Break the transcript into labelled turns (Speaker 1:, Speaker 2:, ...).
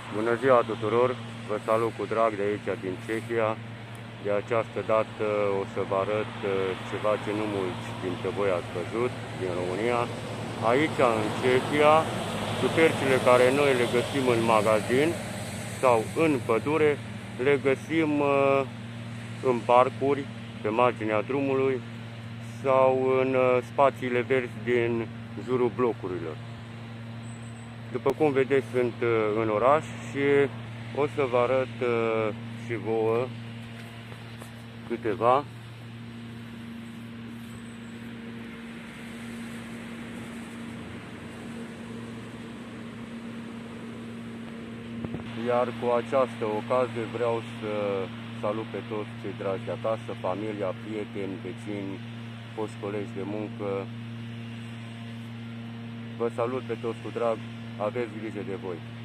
Speaker 1: Bună ziua tuturor! Vă salut cu drag de aici, din Cehia. De această dată o să vă arăt ceva ce nu mulți dintre voi ați văzut din România. Aici, în Cehia, ciupercile care noi le găsim în magazin sau în pădure, le găsim în parcuri, pe marginea drumului sau în spațiile verzi din jurul blocurilor. După cum vedeți, sunt în oraș și o să vă arăt și vouă câteva. Iar cu această ocazie vreau să salut pe toți cei dragi de acasă, familia, prieteni, vecini, foști colegi de muncă. Vă salut pe toți cu drag, aveți grijă de voi!